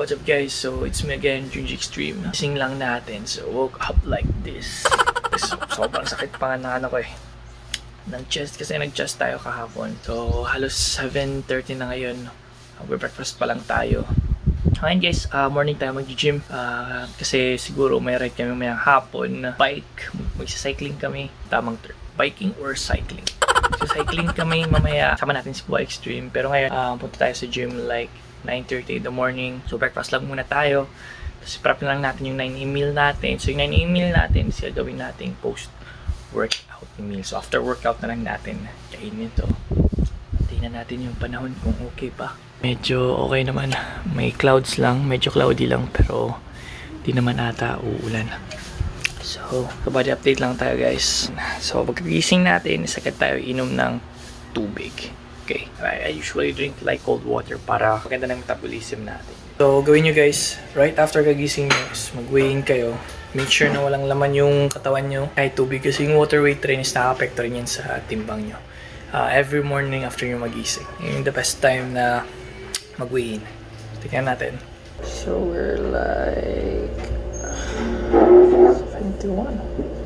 What's up guys? So it's me again, Junji Extreme. Gising lang natin. So woke up like this. Sobrang sakit pa nga na ng chest kasi nag-chest tayo kahapon. So halos 7:30 na ngayon. Breakfast pa lang tayo. Ngayon guys, morning tayo mag-gym. Kasi siguro may ride kami mayang hapon. Bike. Magsa-cycling kami. Tamang term. Biking or cycling. So cycling kami mamaya. Sama natin si Boy Extreme. Pero ngayon, punta tayo sa gym like 9:30 in the morning. So breakfast lang muna tayo. Tapos prep lang natin yung 9 meal natin. So yung 9 meal natin is gawin natin post-workout meal. So after workout na lang natin kainin ito. Tingnan natin yung panahon kung okay pa. Medyo okay naman. May clouds lang. Medyo cloudy lang. Pero di naman ata uulan. So body update lang tayo guys. So pagkagising natin, isagad tayo inom ng tubig. Okay, I usually drink like cold water para maganda ng metabolism natin. So, gawin nyo guys, right after kagising nyo is mag-weigh-in kayo. Make sure na walang laman yung katawan nyo kahit tubig kasi yung water weight train is nakaka-apekto rin yan sa timbang nyo. Every morning after nyo magising. Yung the best time na mag-weigh-in. Tingnan natin. So, we're like 71.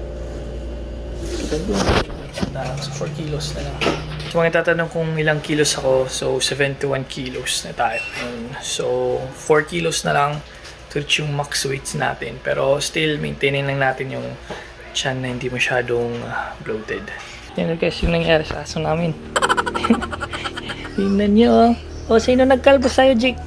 So, 4 kilos na lang. So, mga tatanong kung ilang kilos ako. So, 71 kilos na tayo. So, 4 kilos na lang to reach yung max weights natin. Pero, still, maintaining lang natin yung tiyan na hindi masyadong bloated. Yan guys, yung nangyari sa aso namin. Tingnan nyo. O, sino nagkalbo sa'yo, Jake?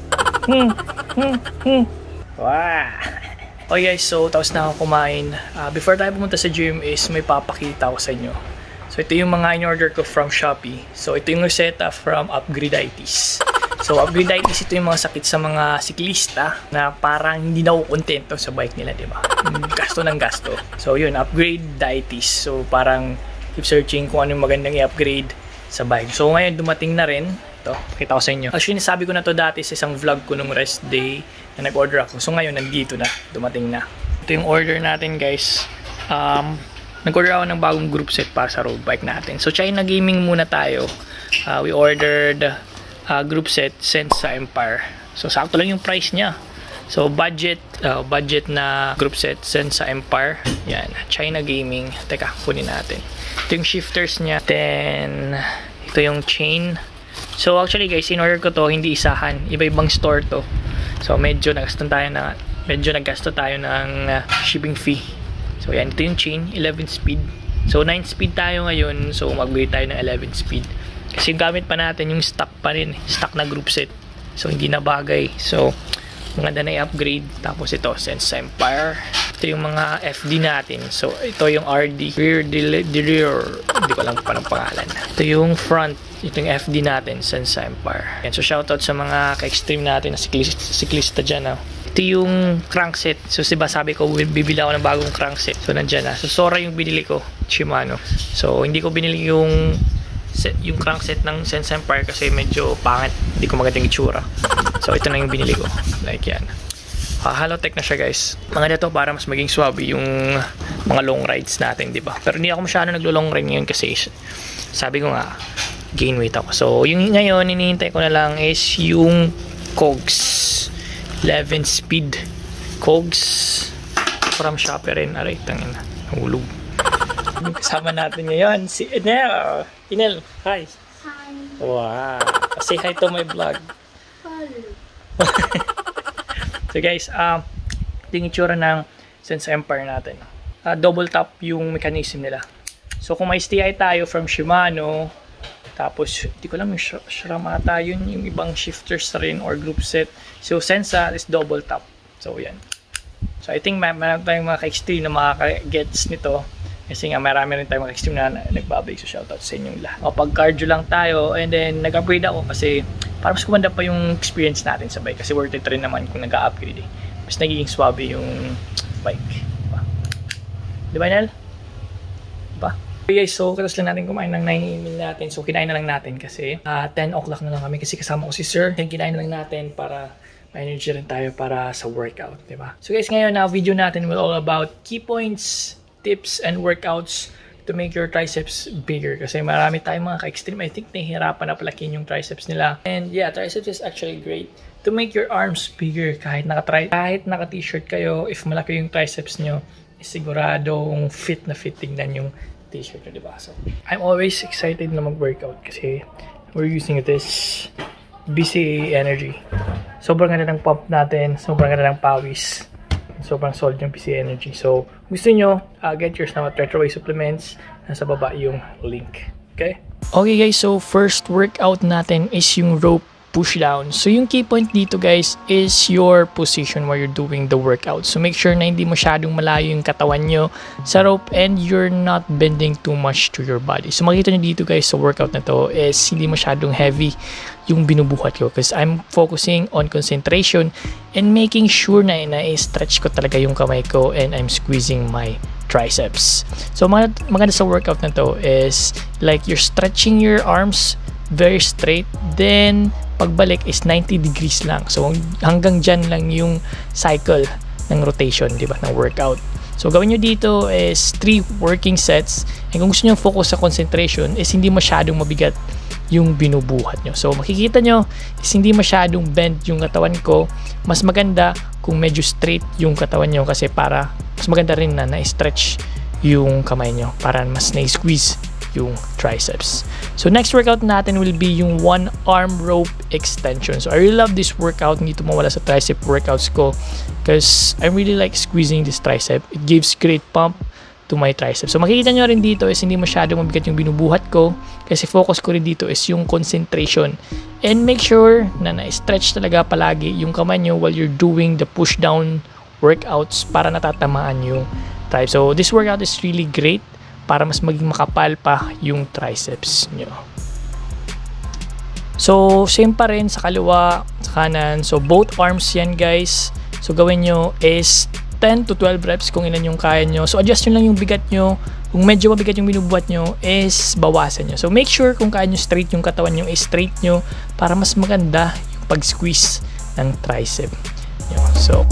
Wow! Okay guys, so tapos na ako kumain. Before tayo pumunta sa gym is may papakita ko sa inyo. So ito yung mga in-order ko from Shopee. So ito yung reseta from Upgradeitis. So Upgradeitis, ito yung mga sakit sa mga siklista na parang hindi na kontento sa bike nila, di ba? Gasto ng gasto. So yun, Upgradeitis. So parang keep searching kung ano yung magandang i-upgrade sa bike. So ngayon dumating na rin. Ito, pakita ko sa inyo. Actually, nasabi ko na to dati sa isang vlog ko nung rest day na nag-order ako. So ngayon, nandito na. Dumating na. Ito yung order natin guys. Nag-order ako ng bagong group set para sa road bike natin. So China Gaming muna tayo. We ordered group set Sensa Empire. So sakto lang yung price niya. So budget na group set Sensa Empire. Yan, China Gaming. Teka, kunin natin. Ito yung shifters niya. Then ito yung chain. So actually guys, in order ko to hindi isahan. Iba-ibang store to. So medyo naggasto tayo ng shipping fee. So yan, ito yung chain, 11 speed. So 9 speed tayo ngayon. So mag-upgrade tayo ng 11 speed. Kasi gamit pa natin yung stock pa rin. Stock na group set. So hindi na bagay. So maganda na i-upgrade. Tapos ito, Sense Empire. Ito yung mga FD natin. So ito yung RD. Rear. Hindi ko alam pa ng pangalan. Ito yung front. Ito yung FD natin, Sense Empire. Yan, so shoutout sa mga ka-extreme natin na siklista dyan. Ito yung crankset. So diba sabi ko bibili ako ng bagong crankset. So nandyan na. So Sora yung binili ko, Shimano. So hindi ko binili yung crankset ng Sense Empire kasi medyo pangit. Hindi ko magandang itsura. So ito na yung binili ko. Like yan. Halotech na siya guys. Mga dito para mas maging swabe yung mga long rides natin, diba? Pero hindi ako masyado naglo-long ride ngayon kasi sabi ko nga gain weight ako. So yung ngayon hinihintay ko na lang is yung cogs. 11 speed cogs from Shopee rin. Aray, tangin na. Hulog. Kasama natin ngayon si Enel. Enel, hi. Hi. Wow. Say hi to my vlog. Hello. So guys, ito yung itsura ng Sense Empire natin. Double tap yung mechanism nila. So kung may STI tayo from Shimano, tapos hindi ko lang yung SRAM ata yun, yung ibang shifters rin or group set. So Sensa is double tap. So yan. So I think marami tayong mga ka-extreme na makaka-gets nito. Kasi nga marami rin tayong mga extreme na nagbabay. So shoutout sa inyong lahat. Pag cardio lang tayo and then nag-upgrade ako kasi para mas kumanda pa yung experience natin sa bike. Kasi worth it rin naman kung nag-upgrade eh. Mas nagiging swabe yung bike. Diba Nel? Diba? Okay guys, so katas lang natin kumain ng 9 meal natin. So kinain na lang natin kasi 10 o'clock na lang kami kasi kasama ko si Sir. Then kinain na lang natin para may energy rin tayo para sa workout, diba? So guys, ngayon na video natin will all about key points, tips, and workouts to make your triceps bigger. Kasi marami tayong mga ka-extreme. I think nahihirapan na palakin yung triceps nila. And yeah, triceps is actually great to make your arms bigger. Kahit naka-t-shirt kayo, if malaki yung triceps nyo, siguradong fit na fit tingnan yung t-shirt nyo, diba? So, I'm always excited na mag-workout kasi we're using this BCAA Energy. Sobrang ganda ng pump natin, sobrang ganda ng pawis, sobrang solid yung BCAA Energy. So, gusto nyo, get yours now at Retroway Supplements. Nasa baba yung link. Okay? Okay guys, so first workout natin is yung rope push down. So yung key point dito guys is your position while you're doing the workout. So make sure na hindi masyadong malayo yung katawan nyo sa rope and you're not bending too much to your body. So makita nyo dito guys sa workout na to is hindi masyadong heavy yung binubuhat ko because I'm focusing on concentration and making sure na i-stretch ko talaga yung kamay ko and I'm squeezing my triceps. So maganda sa workout na to is like you're stretching your arms very straight, then pagbalik is 90 degrees lang. So hanggang dyan lang yung cycle ng rotation, di ba, ng workout. So gawin nyo dito is 3 working sets, and kung gusto nyo focus sa concentration is hindi masyadong mabigat yung binubuhat nyo. So makikita nyo is hindi masyadong bend yung katawan ko. Mas maganda kung medyo straight yung katawan nyo kasi para mas maganda rin na na-stretch yung kamay nyo para mas na-squeeze yung triceps. So next workout natin will be yung 1 arm rope extension. So I really love this workout. Hindi ito mawala sa tricep workouts ko because I really like squeezing this tricep. It gives great pump to my triceps. So makikita nyo rin dito is hindi masyadong mabigat yung binubuhat ko kasi focus ko rin dito is yung concentration. And make sure na na-stretch talaga palagi yung kamay nyo while you're doing the push down workouts para natatamaan yung triceps. So this workout is really great para mas maging makapal pa yung triceps nyo. So same pa rin sa kaliwa, sa kanan. So both arms yan guys. So gawin nyo is 10 to 12 reps kung ilan yung kaya nyo. So adjust nyo lang yung bigat nyo. Kung medyo mabigat yung binubuhat nyo is bawasan nyo. So make sure kung kaya nyo straight yung katawan nyo is straight nyo para mas maganda yung pag-squeeze ng tricep nyo. So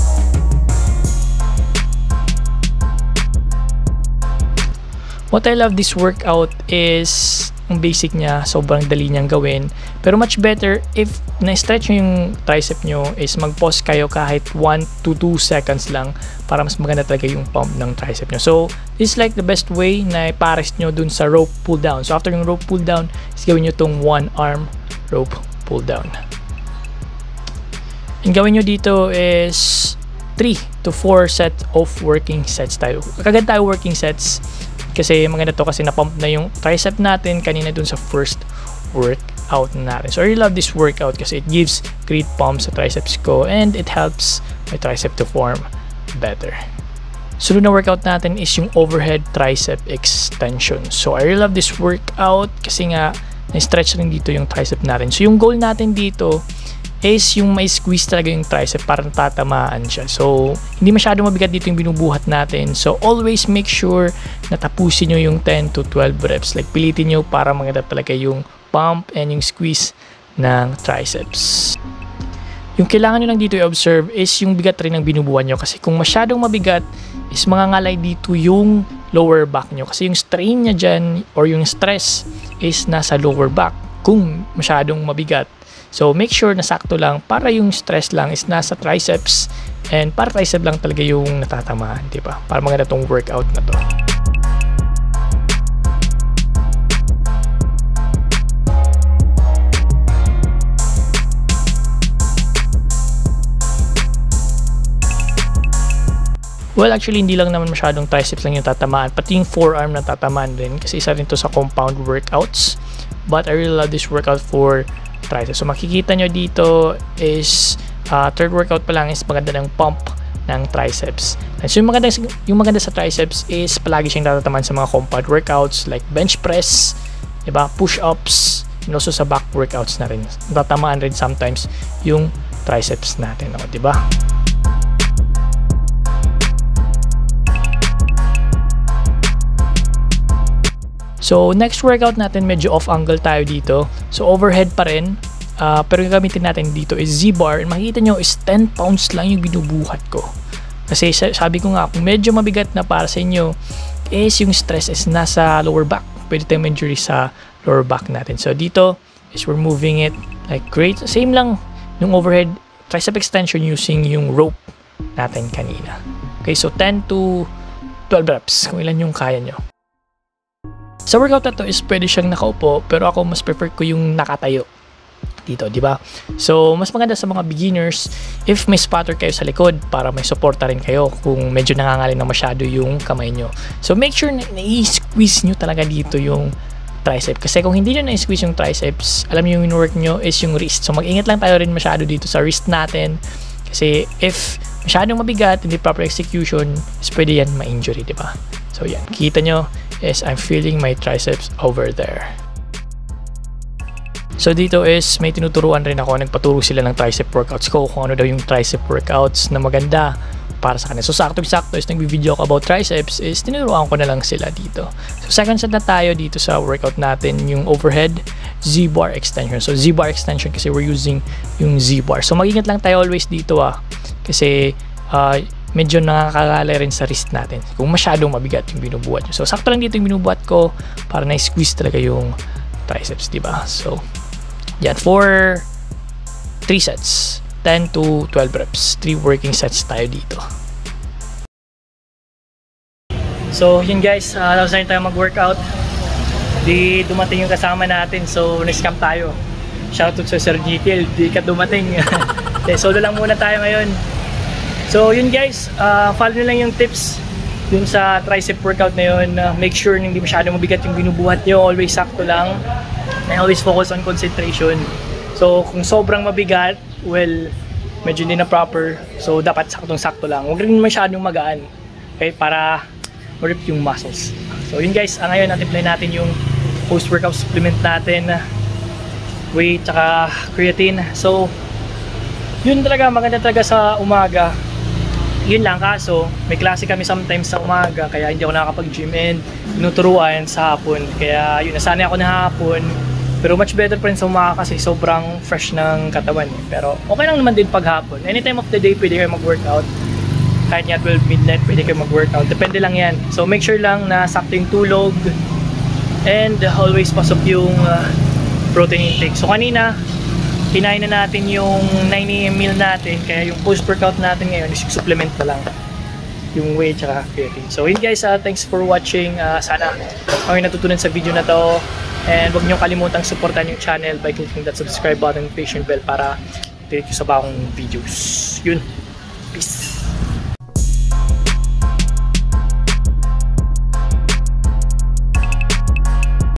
what I love this workout is ang basic niya, sobrang dali niyang gawin. Pero much better if na-stretch nyo yung tricep nyo is mag-pause kayo kahit 1 to 2 seconds lang para mas maganda talaga yung pump ng tricep nyo. So, this is like the best way na ipares nyo dun sa rope pull down. So, after yung rope pull down, is gawin nyo tong 1 arm rope pull down. And gawin nyo dito is 3 to 4 set of working sets tayo. Kagad tayo working sets kasi maganda to kasi na-pump na yung tricep natin kanina dun sa first workout natin. So I really love this workout kasi it gives great pump sa triceps ko and it helps my tricep to form better. Sunod na workout natin is yung overhead tricep extension. So I really love this workout kasi nga na-stretch rin dito yung tricep natin. So yung goal natin dito is yung may squeeze talaga yung tricep para natatamaan siya. So, hindi masyado mabigat dito yung binubuhat natin. So, always make sure na tapusin nyo yung 10 to 12 reps. Like, pilitin nyo para maganda talaga yung pump and yung squeeze ng triceps. Yung kailangan nyo lang dito i-observe is yung bigat rin ng binubuhat nyo. Kasi kung masyadong mabigat, is mangangalay dito yung lower back nyo. Kasi yung strain nya dyan or yung stress is nasa lower back kung masyadong mabigat. So, make sure na sakto lang para yung stress lang is nasa triceps and para tricep lang talaga yung natatamaan, diba? Para maganda tong workout na to. Well, actually, hindi lang naman masyadong triceps lang yung tatamaan, pati yung forearm na tatamaan din kasi isa rin to sa compound workouts. But I really love this workout for triceps. So makikita nyo dito is third workout pa lang is maganda ng pump ng triceps. So yung maganda sa triceps is palagi siyang natatamaan sa mga compound workouts like bench press, diba? Push-ups, and also sa back workouts na rin. Natatamaan rin sometimes yung triceps natin, no? Diba? So, next workout natin, medyo off angle tayo dito. So, overhead pa rin. Pero yung gamitin natin dito is Z-bar. And makikita nyo is 10 pounds lang yung binubuhat ko. Kasi sabi ko nga, kung medyo mabigat na para sa inyo, is yung stress is nasa lower back. Pwede tayong injury sa lower back natin. So, dito is we're moving it like great. Same lang nung overhead tricep extension using yung rope natin kanina. Okay, so 10 to 12 reps kung ilan yung kaya nyo. Sa workout na to is pwede siyang nakaupo, pero ako mas prefer ko yung nakatayo dito, di ba? So, mas maganda sa mga beginners if may spotter kayo sa likod para may suporta rin kayo kung medyo nangangalin na masyado yung kamay nyo. So, make sure na i-squeeze nyo talaga dito yung tricep. Kasi kung hindi nyo na-squeeze yung triceps, alam nyo yung work nyo is yung wrist. So, mag-ingat lang tayo rin masyado dito sa wrist natin. Kasi if masyadong mabigat, hindi proper execution, is pwede yan ma-injury, di ba? So, yan. Kita nyo is I'm feeling my triceps over there. So dito is may tinuturuan rin ako, nagpaturo sila ng tricep workouts ko kung ano daw yung tricep workouts na maganda para sa kanila. So sakto-sakto is nag-video ako about triceps is tinuruan ko na lang sila dito. So second set na tayo dito sa workout natin, yung overhead Z-bar extension. So Z-bar extension kasi we're using yung Z-bar. So mag-ingat lang tayo always dito kasi medyo nakakakala rin sa wrist natin kung masyadong mabigat yung binubuhat nyo. So sakto lang dito yung binubuhat ko para na-squeeze talaga yung triceps, diba? So yan, for 3 sets, 10 to 12 reps, 3 working sets tayo dito. So yun guys, tapos na tayo mag-workout. Di dumating yung kasama natin, so na-scam tayo. Shoutout sa Sir Jekyll, di ka dumating. Solo lang muna tayo ngayon. So yun guys, follow nyo lang yung tips dun sa tricep workout na yun. Make sure na hindi masyadong mabigat yung binubuhat nyo, always sakto lang. And always focus on concentration. So kung sobrang mabigat, well, medyo hindi na proper. So dapat saktong-sakto lang. Huwag rin masyadong magaan. Okay, para ma-rip yung muscles. So yun guys, ngayon na-apply natin yung post-workout supplement natin. Whey, tsaka creatine. So yun talaga, maganda talaga sa umaga. Yun lang, kaso may klase kami sometimes sa umaga, kaya hindi ako nakakapag-gym and tinuturuan sa hapon. Kaya yun, nasanay ako na hapon. Pero much better pa rin sa umaga kasi sobrang fresh ng katawan. Pero okay lang naman din pag hapon. Any time of the day pwede kayo mag-workout. Kahit nga 12 midnight pwede kayo mag-workout. Depende lang yan. So make sure lang na sakto yung tulog. And always pasok yung protein intake. So kanina, kinain na natin yung 9 AM meal natin. Kaya yung post-workout natin ngayon is supplement na lang. Yung whey tsaka creatine. So yun guys, thanks for watching. Sana may natutunan sa video na to. And huwag nyo kalimutang supportan yung channel by clicking that subscribe button, notification bell para update nyo sa bagong videos. Yun. Peace.